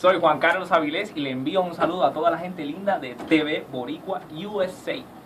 Soy Juan Carlos Avilés y le envío un saludo a toda la gente linda de TV Boricua USA.